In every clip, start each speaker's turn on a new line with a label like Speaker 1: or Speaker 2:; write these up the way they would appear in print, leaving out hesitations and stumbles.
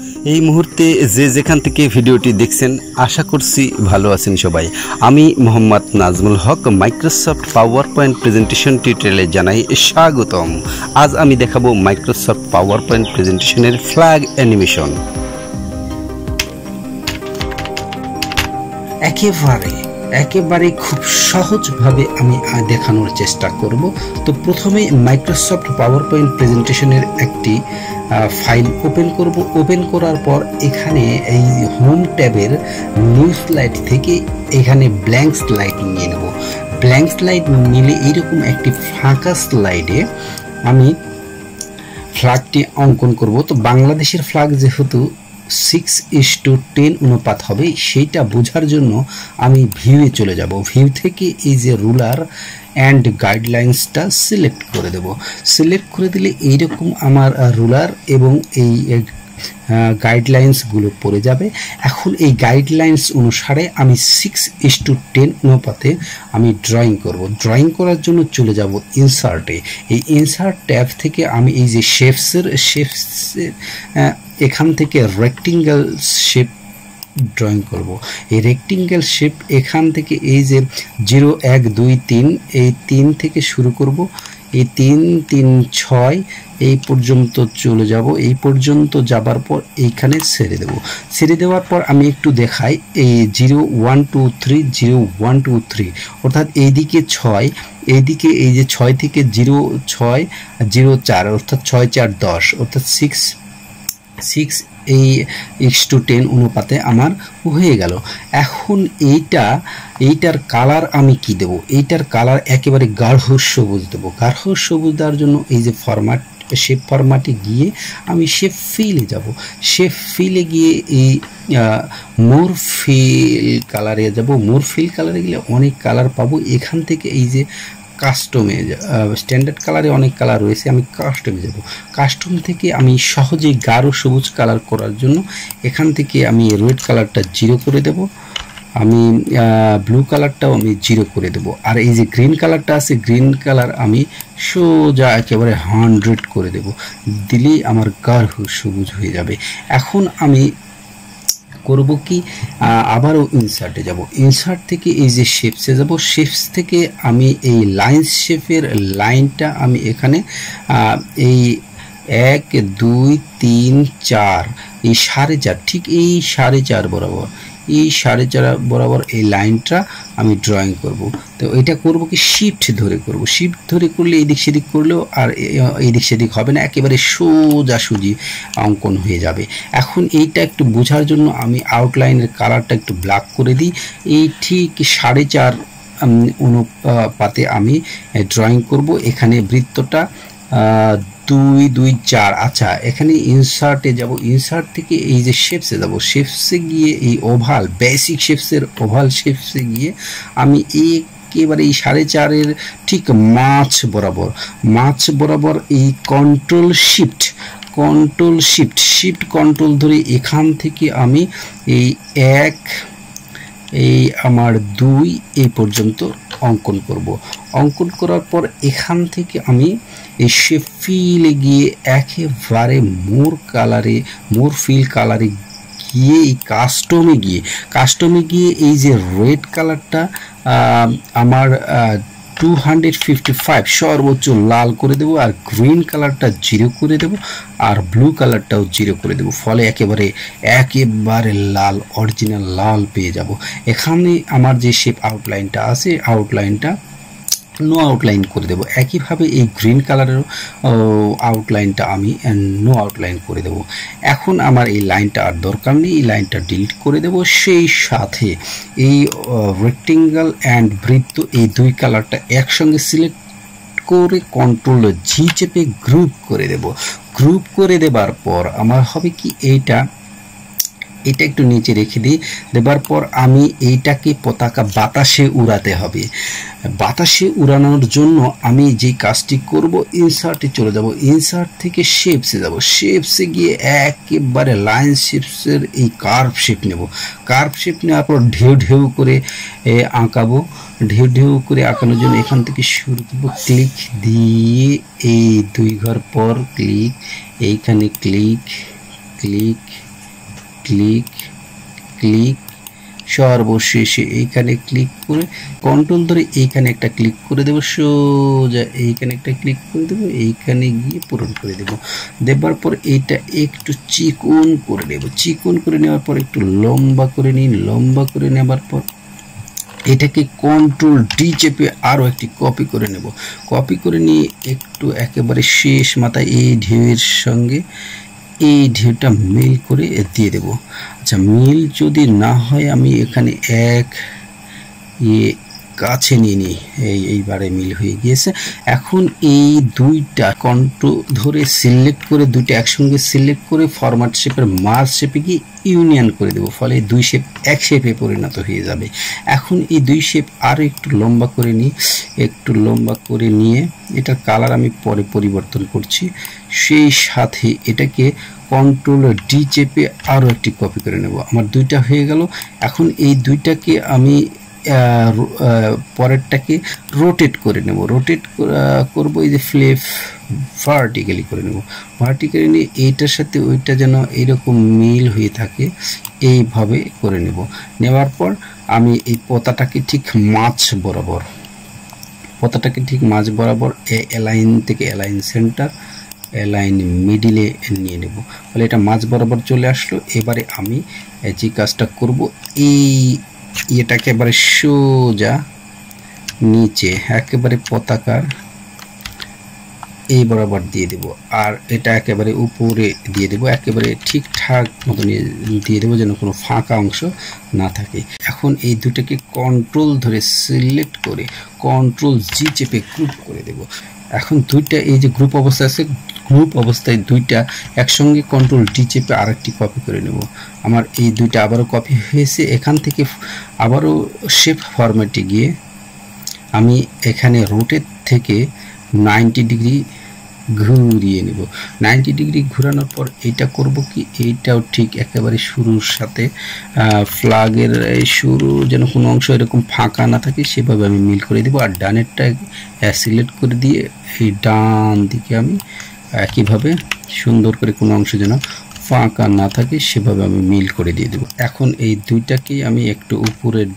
Speaker 1: এই মুহূর্তে যে যেখান থেকে ভিডিওটি দেখছেন আশা করছি ভালো আছেন সবাই। আমি Mohammad Nazmul Haque Microsoft PowerPoint presentation টিউটোরিয়ালে জানাই স্বাগতম। আজ আমি দেখাবো মাইক্রোসফট পাওয়ার পয়েন্ট প্রেজেন্টেশনের ফ্ল্যাগ অ্যানিমেশন। একেবারে খুব সহজভাবে আমি দেখানোর চেষ্টা করব। তো প্রথমে মাইক্রোসফট পাওয়ার পয়েন্ট প্রেজেন্টেশনের একটি ফাইল ওপেন করব। ওপেন করার পর এখানে এই হোম ট্যাবের নিউ স্লাইড থেকে এখানে ব্ল্যাঙ্ক স্লাইড নিয়ে নেব। ব্ল্যাঙ্ক স্লাইড নিলে এইরকম একটি ফাঁকা স্লাইডে আমি ফ্ল্যাগটি অঙ্কন করব। তো বাংলাদেশের ফ্ল্যাগ যেহেতু 6:10 অনুপাত হবে, সেইটা বোঝার জন্য আমি ভিউয়ে চলে যাব। ভিউ থেকে এই যে রুলার অ্যান্ড গাইডলাইন্সটা সিলেক্ট করে দেব। সিলেক্ট করে দিলে এইরকম আমার রুলার এবং এই গাইডলাইন্সগুলো পড়ে যাবে। এখন এই গাইডলাইন্স অনুসারে আমি 6:10 অনুপাতে আমি ড্রয়িং করব। ড্রয়িং করার জন্য চলে যাব ইনসার্টে। এই ইনসার্ট ট্যাব থেকে আমি এই যে শেপসের এখান থেকে রেক্টেঙ্গেল শেপ ড্রয়িং করব। এই রেক্টেঙ্গেল শেপ এখান থেকে এই যে 0 1 2 3 এই 3 থেকে শুরু করব। এই 3 3 6 এই পর্যন্ত চলে যাব। এই পর্যন্ত যাবার পর এইখানে ছেড়ে দেব। ছেড়ে দেওয়ার পর আমি একটু দেখাই এই 0 1 2 3 0 1 2 3 অর্থাৎ এইদিকে 6, এইদিকে এই যে 6 থেকে 0 6 0 4 অর্থাৎ 6 4 10 অর্থাৎ 6 এই 6:10 অনুপাতে আমার হয়ে গেল। এখন এইটার কালার আমি কি দেব? এইটার কালার একেবারে গাঢ় সবুজ দেব। গাঢ় সবুজ দেওয়ার জন্য এই যে শেপ ফরম্যাটে গিয়ে আমি শেপ ফিলে যাব। শেপ ফিলে গিয়ে এই মোর ফিল কালারে যাব। মোর ফিল কালারে গেলে অনেক কালার পাবো। এখান থেকে এই যে কাস্টমে, স্ট্যান্ডার্ড কালারে অনেক কালার রয়েছে, আমি কাস্টমে যাব। কাস্টম থেকে আমি সহজেই গাঢ় সবুজ কালার করার জন্য এখান থেকে আমি রেড কালারটা 0 করে দেব। আমি ব্লু কালারটাও আমি 0 করে দেব। আর এই যে গ্রিন কালারটা আছে, গ্রিন কালার আমি সোজা একেবারে 100 করে দেব। দিলেই আমার গাঢ় সবুজ হয়ে যাবে। এখন আমি করব কি, আবারও ইনসার্টে যাব। ইনসার্ট থেকে এই যে শেপসে যাব। শেপস থেকে আমি এই লাইন শেপের লাইনটা আমি এখানে এই 1 2 3 4 এই 4.5 ঠিক এই 4.5 বরাবর, এই 4.5 বরাবর এই লাইনটা আমি ড্রয়িং করব। তো এটা করব কি শিফট ধরে করব। শিফট ধরে করলে এদিক সেদিক করলেও আর এদিক সেদিক হবে না, একেবারে সোজাসুজি অঙ্কন হয়ে যাবে। এখন এইটা একটু বোঝার জন্য আমি আউটলাইনের কালারটা একটু ব্ল্যাক করে দিই। এই ঠিক 4.5 অনুপাতে আমি ড্রয়িং করব। এখানে বৃত্তটা 2 2 4। আচ্ছা, এখানে ইনসার্টে যাব। ইনসার্ট থেকে এই যে শেপসে যাব। শেপসে গিয়ে এই ওভাল বেসিক শেপসের ওভাল শেপসে গিয়ে আমি একেবারে এই 4.5 ঠিক মাঝ বরাবর এই কন্ট্রোল শিফট কন্ট্রোল ধরে এখান থেকে আমি এই 1 এই আমার 2 এই পর্যন্ত অঙ্কন করব। অঙ্কন করার পর এখান থেকে আমি এই শেপ ফিলে গিয়ে একেবারে মোর ফিল কালারে গিয়ে এই কাস্টমে গিয়ে এই যে রেড কালারটা আমার 255 সর্বোচ্চ লাল করে দেব। আর গ্রিন কালারটা 0 করে দেব। আর ব্লু কালারটাও 0 করে দেব। ফলে একেবারে লাল, অরিজিনাল লাল পেয়ে যাব। এখানে আমার যে শেপ আউটলাইনটা আছে, আউটলাইনটা নো আউটলাইন করে দেব। একইভাবে এই গ্রিন কালারের আউটলাইনটা আমি নো আউটলাইন করে দেব। এখন আমার এই লাইনটা আর দরকার নেই, এই লাইনটা ডিলিট করে দেব। সেই সাথে এই রেক্টেঙ্গেল অ্যান্ড বৃত্ত এই 2 কালারটা একসঙ্গে সিলেক্ট করে কন্ট্রোল জি চেপে গ্রুপ করে দেব। গ্রুপ করে দেবার পর আমার হবে কি, এটা একটু নিচে রেখে দিই। দেবার পর আমি এইটাকে পতাকা বাতাসে উড়াতে হবে। বাতাসে উড়ানোর জন্য আমি যে কাজটি করব, ইনসার্টে চলে যাব। ইনসার্ট থেকে শেপসে যাব। শেপসে গিয়ে একেবারে লাইন শেপসের এই কার্ভ শেপ নেব। কার্ভ শেপ নেওয়ার পর ঢেউ করে আঁকাবো। ঢেউ করে আঁকানোর জন্য এখান থেকে শুরু করবো। ক্লিক দিয়ে এই 2 ঘর পর ক্লিক, এইখানে ক্লিক ক্লিক ক্লিক, সর্বশেষে এইখানে ক্লিক করে কন্ট্রোল ধরে এইখানে একটা ক্লিক করে দেবো, সোজা এইখানে একটা ক্লিক করে দেবো, এইখানে গিয়ে পূরণ করে দেবো। দেবার পর এইটা একটু চিকন করে নেব, চিকন করে নেওয়ার পর একটু লম্বা করে নিই, লম্বা করে নেবার পর এটাকে কন্ট্রোল ডি চেপে আরও একটি কপি করে নেব। কপি করে নিয়ে একটু একেবারে শেষ মাথায় এই ঢেউয়ের সঙ্গে এই ঢেউটা মিল করে দিয়ে দেব। আচ্ছা, মিল যদি না হয় আমি এখানে এক কাছে নিয়ে নিই, এইবারে মিল হয়ে গিয়েছে। এখন এই দুইটা কন্ট্রোল ধরে সিলেক্ট করে দুইটা একসঙ্গে সিলেক্ট করে ফরম্যাট শেপের মার্জ শেপে গিয়ে ইউনিয়ন করে দেবো, ফলে দুই শেপ এক শেপে পরিণত হয়ে যাবে। এখন এই দুই শেপ আরও একটু লম্বা করে নিই, একটু লম্বা করে নিয়ে এটার কালার আমি পরে পরিবর্তন করছি। সেই সাথে এটাকে কন্ট্রোল ডি চেপে আরও একটি কপি করে নেব। আমার দুইটা হয়ে গেল। এখন এই দুইটাকে আমি পরেরটাকে রোটেট করে নেব, রোটেট করব এই যে ফ্লিপ ভার্টিক্যালি করে নেব, ভার্টিক্যালি নিয়ে এইটার সাথে ওইটা যেন এইরকম মিল হয়ে থাকে এইভাবে করে নেব। নেওয়ার পর আমি এই পতাটাকে ঠিক মাঝ বরাবর, পতাটাকে ঠিক মাঝ বরাবর অ্যালাইন থেকে অ্যালাইন সেন্টার লাইন মিডিলে নিয়ে নেব, ফলে এটা মাঝ বরাবর চলে আসলো। এবারে আমি যে কাজটা করব, এই এটাকে এবারে সোজা নিচে একেবারে পতাকার এই বরাবর দিয়ে দেব, আর এটা একেবারে উপরে দিয়ে দেব, একেবারে ঠিকঠাক মতন দিয়ে দেবো যেন কোনো ফাঁকা অংশ না থাকে। এখন এই দুটাকে কন্ট্রোল ধরে সিলেক্ট করে কন্ট্রোল জি চেপে গ্রুপ করে দেব। এখন দুইটা এই যে গ্রুপ অবস্থা আছে, গ্রুপ অবস্থায় দুইটা একসঙ্গে কন্ট্রোল ডি চেপে আরেকটি কপি করে নেব। আমার এই দুইটা আবারও কপি হয়েছে। এখান থেকে আবারও শেপ ফরম্যাটে গিয়ে আমি এখানে রোটেট থেকে 90 ডিগ্রি ঘুরিয়ে নেব। 90 ডিগ্রি ঘোরানোর পর এইটা করব কি, এইটাও ঠিক একেবারে শুরুর সাথে ফ্ল্যাগের শুরু যেন কোনো অংশ এরকম ফাঁকা না থাকে সেভাবে আমি মিল করে দেব। আর ডানেরটা সিলেক্ট করে দিয়ে এই ডান দিকে আমি একইভাবে সুন্দর করে কোনো অংশ যেন ফাঁকা না থাকে সেভাবে আমি মিল করে দিয়ে দেব। এখন এই দুইটাকেই আমি একটু উপরের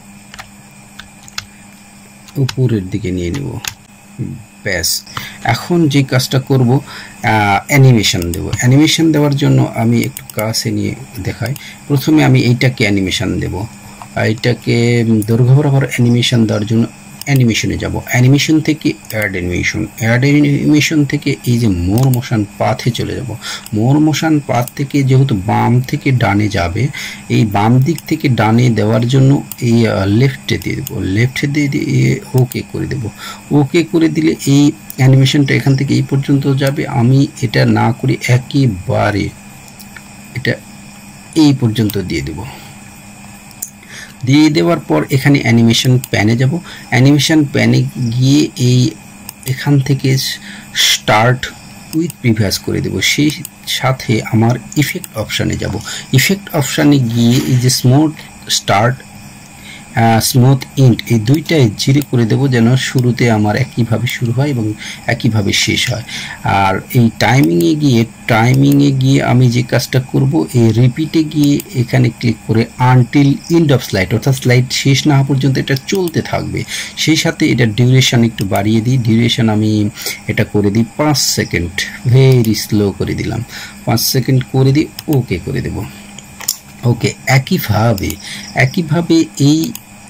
Speaker 1: দিকে নিয়ে নেব, ব্যাস। এখন যে কাজটা করব, অ্যানিমেশন দেব। অ্যানিমেশন দেওয়ার জন্য আমি একটু কাছে নিয়ে দেখাই। প্রথমে আমি এইটাকে অ্যানিমেশন দেব, এইটাকে দৈর্ঘ্য বরাবর অ্যানিমেশন দেওয়ার জন্য অ্যানিমেশনে যাব। অ্যানিমেশন থেকে অ্যাড অ্যানিমেশন থেকে এই যে মোর মোশন পাথে চলে যাব। মোর মোশন পাথ থেকে যেহেতু বাম থেকে ডানে যাবে, এই বাম দিক থেকে ডানে দেওয়ার জন্য এই লেফটে দিয়ে দেবো, লেফটে দিয়ে ওকে করে দেব। ওকে করে দিলে এই অ্যানিমেশনটা এখান থেকে এই পর্যন্ত যাবে। আমি এটা না করে একেবারে এটা এই পর্যন্ত দিয়ে দেব। দিয়ে দেওয়ার পর এখানে অ্যানিমেশন প্যানে যাব। অ্যানিমেশন প্যানে গিয়ে এখান থেকে স্টার্ট উইথ প্রিভিয়াস করে দেব। সেই সাথে আমার ইফেক্ট অপশানে যাব। ইফেক্ট অপশানে গিয়ে এই যে স্মুথ স্টার্ট স্মুথ ইন্ট এই দুইটাই জিরো করে দেব, যেন শুরুতে আমার একইভাবে শুরু হয় এবং একইভাবে শেষ হয়। আর এই টাইমিংয়ে গিয়ে আমি যে কাজটা করব, এই রিপিটে গিয়ে এখানে ক্লিক করে আনটিল এন্ড অফ স্লাইড, অর্থাৎ স্লাইড শেষ না হওয়া পর্যন্ত এটা চলতে থাকবে। সেই সাথে এটা ডিউরেশন একটু বাড়িয়ে দিই, ডিউরেশন আমি এটা করে দিই 5 সেকেন্ড, ভেরি স্লো করে দিলাম, 5 সেকেন্ড করে দিই, ওকে করে দেব। ওকে, একইভাবে এই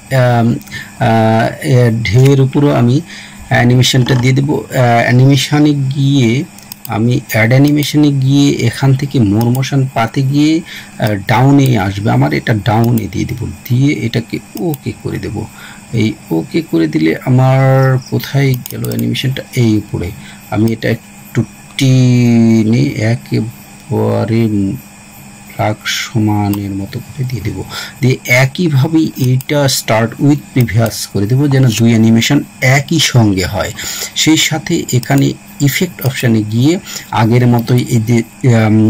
Speaker 1: ঢেউয়ের উপরও আমি অ্যানিমেশনটা দিয়ে দেবো। অ্যানিমেশনে গিয়ে আমি অ্যাড অ্যানিমেশনে গিয়ে এখান থেকে মোর মোশন পাতে গিয়ে ডাউনে আসবে, আমার এটা ডাউনে দিয়ে দেবো, দিয়ে এটাকে ওকে করে দেব। এই ওকে করে দিলে আমার কোথায় গেল অ্যানিমেশনটা, এই উপরে আমি এটা একটু টেনে একেবারে ফ্ল্যাগ সমানের মতো করে দিয়ে দেবো। দিয়ে একইভাবেই এইটা স্টার্ট উইথ প্রিভিয়াস করে দেবো, যেন দুই অ্যানিমেশন একই সঙ্গে হয়। সেই সাথে এখানে ইফেক্ট অপশানে গিয়ে আগের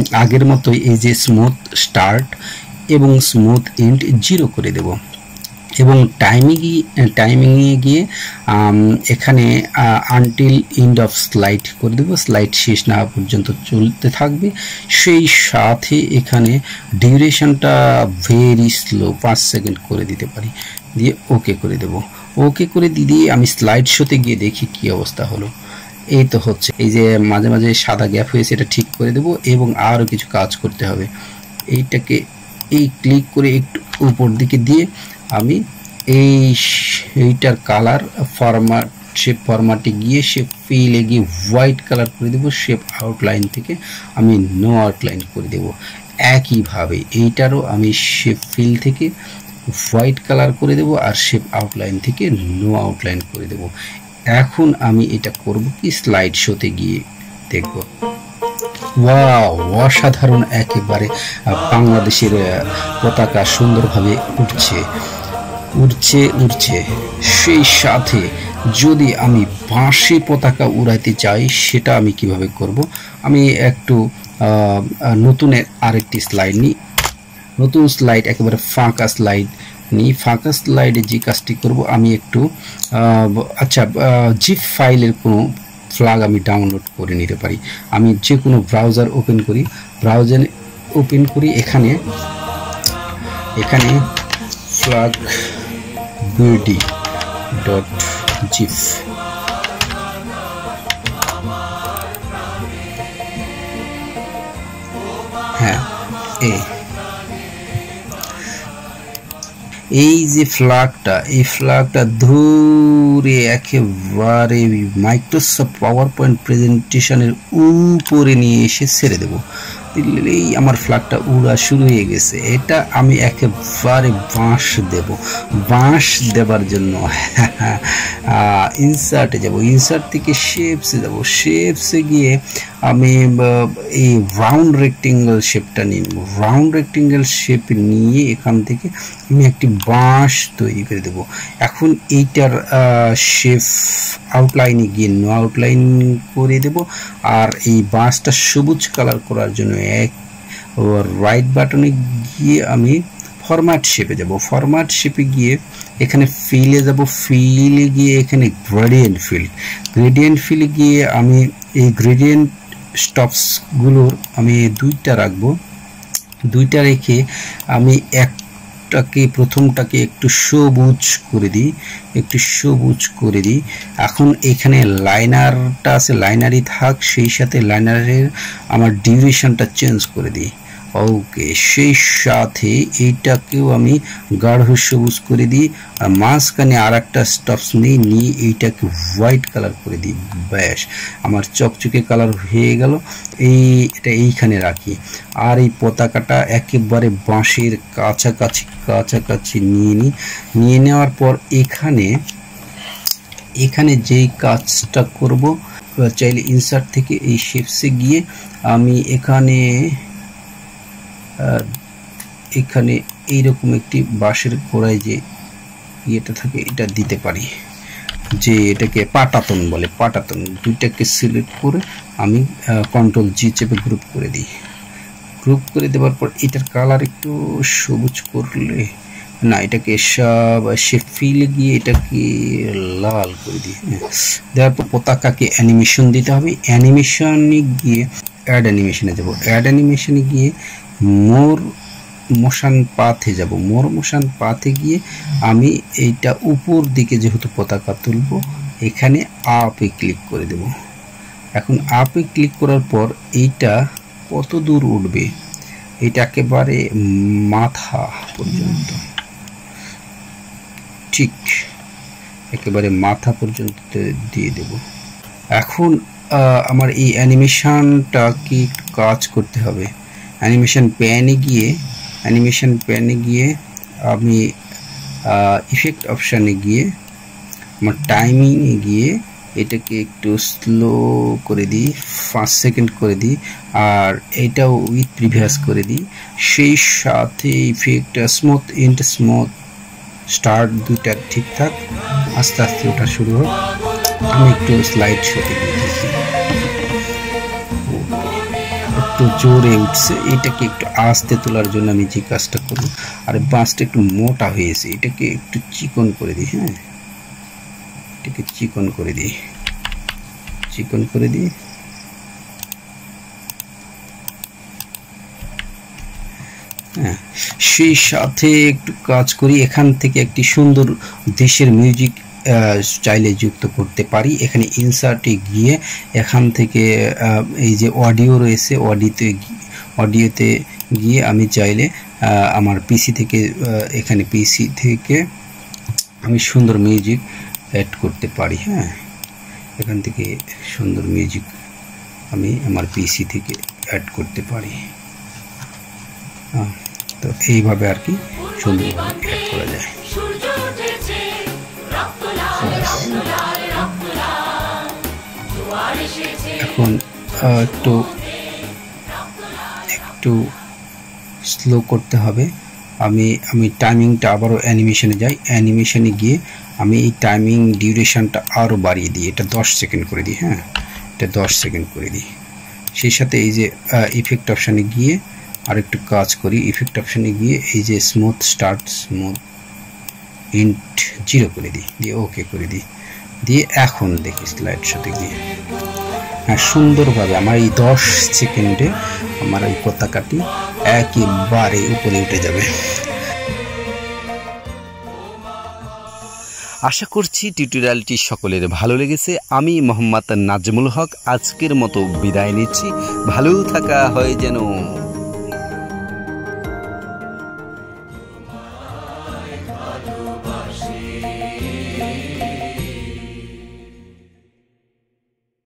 Speaker 1: মতোই এই যে স্মুথ স্টার্ট এবং স্মুথ এন্ড জিরো করে দেব। এবং টাইমিংয়ে গিয়ে এখানে আনটিল এন্ড অফ স্লাইড করে দেবো, স্লাইড শেষ না পর্যন্ত চলতে থাকবে। সেই সাথে এখানে ডিউরেশনটা ভেরি স্লো 5 সেকেন্ড করে দিতে পারি, দিয়ে ওকে করে দেব। ওকে করে দিয়ে আমি স্লাইড শোতে গিয়ে দেখি কি অবস্থা হলো। এই তো হচ্ছে, এই যে মাঝে মাঝে সাদা গ্যাপ হয়েছে এটা ঠিক করে দেব এবং আরও কিছু কাজ করতে হবে। এইটাকে এই ক্লিক করে একটু উপর দিকে দিয়ে আমি এইটার কালার শেপ ফরম্যাটে গিয়ে শেপ ফিলে গিয়ে হোয়াইট কালার করে দেব। শেপ আউটলাইন থেকে আমি নো আউটলাইন করে দেব। একইভাবে এইটারও আমি শেপ ফিল থেকে হোয়াইট কালার করে দেব আর শেপ আউটলাইন থেকে নো আউটলাইন করে দেব। এখন আমি এটা করব কি, স্লাইড শোতে গিয়ে দেখব। ওয়াও, অসাধারণ, একেবারে বাংলাদেশের পতাকা সুন্দরভাবে উঠছে উড়ছে উড়ছে। সেই সাথে যদি আমি বাঁশি পতাকা উড়াইতে চাই সেটা আমি কিভাবে করব, আমি একটু নতুন আরেকটি স্লাইড নিই। নতুন স্লাইড একেবারে ফাঁকা স্লাইড নিই। ফাঁকা স্লাইডে যে কাজটি করব, আমি একটু জিপ ফাইলের কোনো ফ্ল্যাগ আমি ডাউনলোড করে নিতে পারি। আমি যে কোনো ব্রাউজার ওপেন করি, এখানে ফ্ল্যাগ bd.gif, হ্যাঁ এই যে ফ্ল্যাগটা ধরে একেবারে মাইক্রোসফট পাওয়ার পয়েন্ট প্রেজেন্টেশনের উপরে নিয়ে এসে ছেড়ে দেব। দিলেই আমার ফ্ল্যাগটা উড়া শুরু হয়ে গেছে। এটা আমি একেবারে বাঁশ দেবার জন্য ইনসার্টে যাব। ইনসার্ট থেকে শেপসে যাব। শেপসে গিয়ে আমি এই রাউন্ড রেক্টেঙ্গেল শেপটা নিয়ে নেব। রাউন্ড রেক্টেঙ্গেল শেপ নিয়ে এখান থেকে আমি একটি বাঁশ তৈরি করে দেব। এখন এইটার শেপ আউটলাইনে গিয়ে নো আউটলাইন করে দেব। আর এই বাঁশটা সবুজ কালার করার জন্য রাইট বাটনে গিয়ে আমি ফরম্যাট শেপে যাব। ফরম্যাট শেপে গিয়ে এখানে ফিলে যাব। ফিলে গিয়ে এখানে গ্রেডিয়েন্ট ফিলে গিয়ে আমি এই গ্রেডিয়েন্ট স্টপসগুলোর আমি দুইটা রাখবো। দুইটা রেখে আমি প্রথমটাকে একটু সবুজ করে দিই। এখন এখানে লাইনারটা আছে, লাইনারই থাক, সেই সাথে লাইনারের আমার ডিউরেশনটা চেঞ্জ করে দিই। ওকে, সেই সাথে এইটাকেও আমি গাঢ় সবুজ করে দিই। আর মাঝখানে আর একটা স্টপস নিয়ে এইটাকে হোয়াইট কালার করে দিই। ব্যাস, আমার চকচকে কালার হয়ে গেল। এটা এইখানে রাখি। আর এই পতাকাটা একেবারে বাঁশের কাছাকাছি নিয়ে নেওয়ার পর এখানে যেই কাজটা করব, চাইলে ইনসার্ট থেকে এই শেপসে গিয়ে আমি এখানে এইরকম একটি বাঁশের গোড়ায় যে ইয়েটা থাকে এটা দিতে পারি, যে এটাকে পাটাতন বলে। পাটাতন দুইটাকে সিলেক্ট করে আমি কন্ট্রোল জি চেপে গ্রুপ করে দিই। গ্রুপ করে দেওয়ার পর এটার কালার একটু সবুজ করলে না, এটাকে সব শেপ ফিলে গিয়ে এটাকে লাল করে দিই। দেওয়ার পর পতাকাকে অ্যানিমেশন দিতে হবে। অ্যানিমেশনে গিয়ে অ্যাড অ্যানিমেশনে যাব। অ্যাড অ্যানিমেশনে গিয়ে মোর মোশন পাথে যাব। মোর মোশন পাথে গিয়ে আমি এইটা উপর দিকে যেহেতু পতাকা তুলব, এখানে আপে ক্লিক করে দেব। এখন আপে ক্লিক করার পর এইটা কত দূর উঠবে, এটা একেবারে মাথা পর্যন্ত, ঠিক একেবারে মাথা পর্যন্ত দিয়ে দেব। এখন আমার এই অ্যানিমেশনটা কি কাজ করতে হবে। অ্যানিমেশন প্যানে গিয়ে আমি ইফেক্ট অপশানে গিয়ে আমার টাইমিংয়ে গিয়ে এটাকে একটু স্লো করে দিই, 5 সেকেন্ড করে দিই। আর এটাও উইথ প্রিভিয়াস করে দিই। সেই সাথে effect smooth end smooth start দুইটা ঠিকঠাক, আস্তে আস্তে ওটা শুরু হোক। আমি একটু স্লাইড শোতে দিয়েছি, একটু জোরে উঠছে, এটাকে একটু আস্তে তোলার জন্য আমি যে কাজটা করব, আর বাঁশটা একটু মোটা হয়েছে, এটাকে একটু চিকন করে দিই। হ্যাঁ, এটাকে চিকন করে দিই, চিকন করে দিই। হ্যাঁ, সেই সাথে একটু কাজ করি, এখান থেকে একটি সুন্দর দেশের মিউজিক চাইলে যুক্ত করতে পারি। এখানে ইনসার্টে গিয়ে এখান থেকে এই যে অডিও রয়েছে, অডিওতে গিয়ে আমি চাইলে আমার পিসি থেকে, এখানে পিসি থেকে আমি সুন্দর মিউজিক অ্যাড করতে পারি। হ্যাঁ, এখান থেকে সুন্দর মিউজিক আমি আমার পিসি থেকে অ্যাড করতে পারি। তো এইভাবে আর কি সুন্দরভাবে অ্যাড করা যায়। এখন একটু স্লো করতে হবে। আমি টাইমিংটা আবারও অ্যানিমেশনে যাই, অ্যানিমেশনে গিয়ে আমি এই টাইমিং ডিউরেশনটা আরও বাড়িয়ে দিই, এটা 10 সেকেন্ড করে দিই। হ্যাঁ, এটা 10 সেকেন্ড করে দিই। সেই সাথে এই যে ইফেক্ট অপশানে গিয়ে আর একটু কাজ করি, ইফেক্ট অপশানে গিয়ে এই যে স্মুথ স্টার্ট, স্মুথ ইন্ট 0 করে দিই, দিয়ে ওকে করে দিই, দিয়ে এখন দেখি স্লাইড শোতে গিয়ে। হ্যাঁ, সুন্দরভাবে আমার এই 10 সেকেন্ডে আমার এই পতাকাটি একেবারে উপরে উঠে যাবে। আশা করছি টিউটোরিয়ালটি সকলের ভালো লেগেছে। আমি মোহাম্মদ নাজমুল হক আজকের মতো বিদায় নিচ্ছি। ভালো থাকা হয় যেন।